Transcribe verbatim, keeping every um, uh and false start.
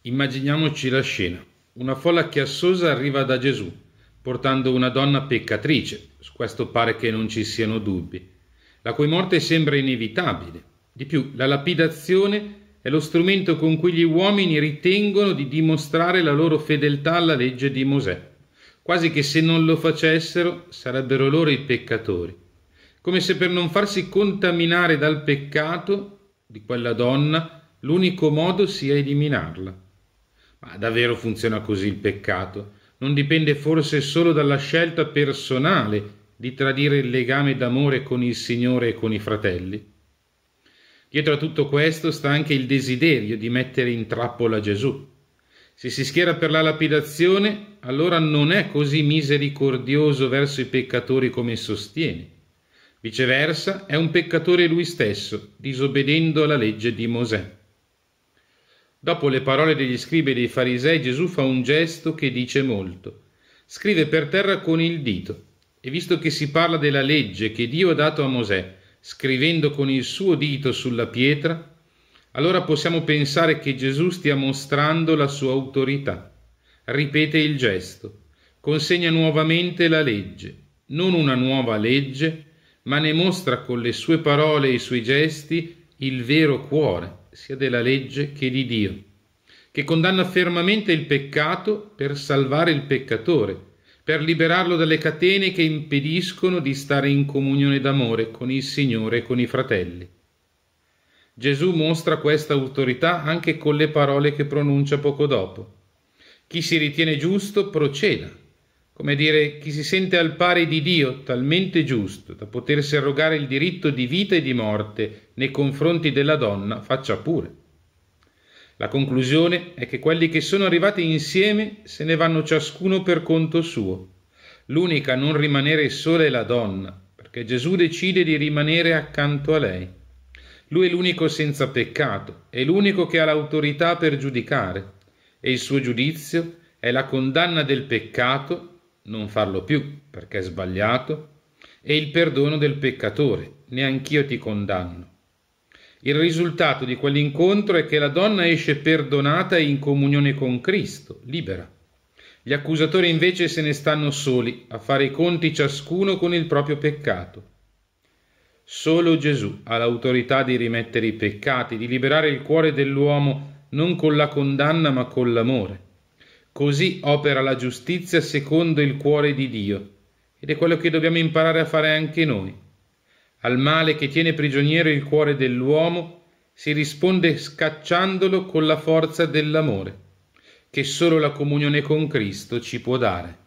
Immaginiamoci la scena. Una folla chiassosa arriva da Gesù, portando una donna peccatrice, su questo pare che non ci siano dubbi, la cui morte sembra inevitabile. Di più, la lapidazione è lo strumento con cui gli uomini ritengono di dimostrare la loro fedeltà alla legge di Mosè, quasi che se non lo facessero sarebbero loro i peccatori, come se per non farsi contaminare dal peccato di quella donna l'unico modo sia eliminarla. Ma davvero funziona così il peccato? Non dipende forse solo dalla scelta personale di tradire il legame d'amore con il Signore e con i fratelli? Dietro a tutto questo sta anche il desiderio di mettere in trappola Gesù. Se si schiera per la lapidazione, allora non è così misericordioso verso i peccatori come sostiene. Viceversa, è un peccatore lui stesso, disobbedendo alla legge di Mosè. Dopo le parole degli scribi e dei farisei, Gesù fa un gesto che dice molto. Scrive per terra con il dito, e visto che si parla della legge che Dio ha dato a Mosè, scrivendo con il suo dito sulla pietra, allora possiamo pensare che Gesù stia mostrando la sua autorità. Ripete il gesto, consegna nuovamente la legge, non una nuova legge, ma ne mostra con le sue parole e i suoi gesti il vero cuore, sia della legge che di Dio, che condanna fermamente il peccato per salvare il peccatore, per liberarlo dalle catene che impediscono di stare in comunione d'amore con il Signore e con i fratelli. Gesù mostra questa autorità anche con le parole che pronuncia poco dopo. Chi si ritiene giusto proceda, come dire chi si sente al pari di Dio talmente giusto da potersi arrogare il diritto di vita e di morte nei confronti della donna, faccia pure. La conclusione è che quelli che sono arrivati insieme se ne vanno ciascuno per conto suo. L'unica a non rimanere sola è la donna, perché Gesù decide di rimanere accanto a lei. Lui è l'unico senza peccato, è l'unico che ha l'autorità per giudicare, e il suo giudizio è la condanna del peccato, non farlo più perché è sbagliato, e il perdono del peccatore, neanch'io ti condanno. Il risultato di quell'incontro è che la donna esce perdonata e in comunione con Cristo, libera. Gli accusatori invece se ne stanno soli a fare i conti ciascuno con il proprio peccato. Solo Gesù ha l'autorità di rimettere i peccati, di liberare il cuore dell'uomo non con la condanna ma con l'amore. Così opera la giustizia secondo il cuore di Dio, ed è quello che dobbiamo imparare a fare anche noi. Al male che tiene prigioniero il cuore dell'uomo si risponde scacciandolo con la forza dell'amore, che solo la comunione con Cristo ci può dare.